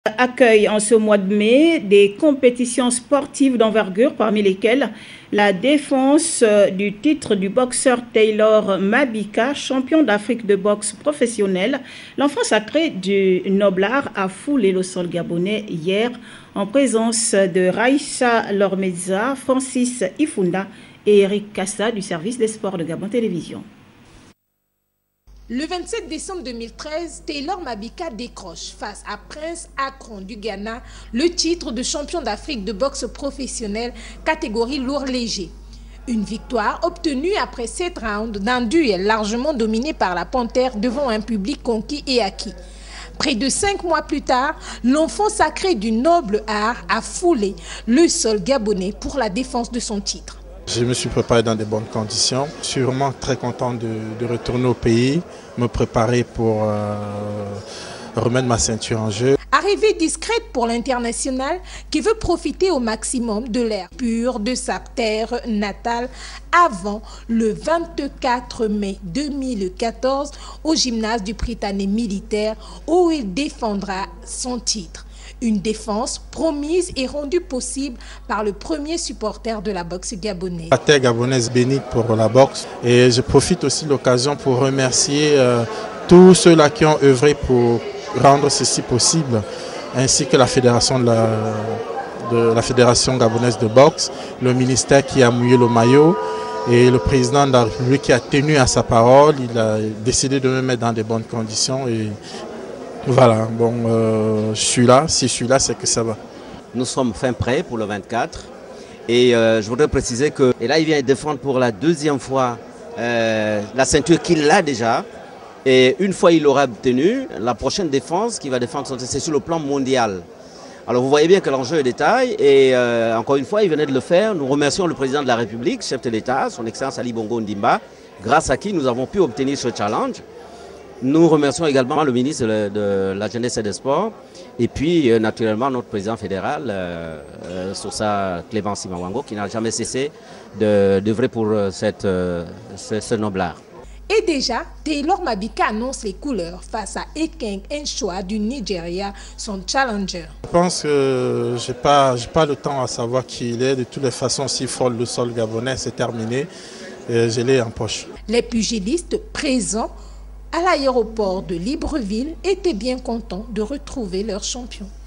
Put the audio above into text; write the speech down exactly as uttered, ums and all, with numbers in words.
Accueille en ce mois de mai des compétitions sportives d'envergure, parmi lesquelles la défense du titre du boxeur Taylor Mabika, champion d'Afrique de boxe professionnel. L'enfant sacré du Noblard a foulé le sol gabonais hier en présence de Raïcha Lormeza, Francis Ifunda et Eric Kassa du service des sports de Gabon Télévision. Le vingt-sept décembre deux mille treize, Taylor Mabika décroche face à Prince Akron du Ghana le titre de champion d'Afrique de boxe professionnel catégorie lourd léger. Une victoire obtenue après sept rounds d'un duel largement dominé par la Panthère devant un public conquis et acquis. Près de cinq mois plus tard, l'enfant sacré du noble art a foulé le sol gabonais pour la défense de son titre. Je me suis préparé dans de bonnes conditions. Je suis vraiment très content de, de retourner au pays, me préparer pour euh, remettre ma ceinture en jeu. Arrivée discrète pour l'international qui veut profiter au maximum de l'air pur de sa terre natale avant le vingt-quatre mai deux mille quatorze au gymnase du Prytanée militaire où il défendra son titre. Une défense promise et rendue possible par le premier supporter de la boxe gabonaise. La terre gabonaise bénite pour la boxe et je profite aussi de l'occasion pour remercier euh, tous ceux-là qui ont œuvré pour rendre ceci possible, ainsi que la fédération, de la, de la fédération gabonaise de boxe, le ministère qui a mouillé le maillot et le président de la République qui a tenu à sa parole. Il a décidé de me mettre dans de bonnes conditions et voilà, bon, euh, je suis là. Si je suis là, c'est que ça va. Nous sommes fin prêts pour le vingt-quatre et euh, je voudrais préciser que et là il vient défendre pour la deuxième fois euh, la ceinture qu'il a déjà. Et une fois il l'aura obtenu, la prochaine défense qu'il va défendre, c'est sur le plan mondial. Alors vous voyez bien que l'enjeu est de taille et euh, encore une fois il venait de le faire. Nous remercions le président de la République, chef de l'État, son excellence Ali Bongo Ndimba, grâce à qui nous avons pu obtenir ce challenge. Nous remercions également le ministre de, de la Jeunesse et des Sports et puis euh, naturellement notre président fédéral, euh, euh, Sosa Clément Simawango, qui n'a jamais cessé d'œuvrer pour euh, cette, euh, ce, ce noble art. Et déjà, Taylor Mabika annonce les couleurs face à Ekeng Nchoa du Nigeria, son challenger. Je pense que je n'ai pas, j'ai pas le temps à savoir qui il est. De toutes les façons, s'il frôle le sol gabonais, c'est terminé. Et je l'ai en poche. Les pugilistes présents à l'aéroport de Libreville étaient bien contents de retrouver leur champion.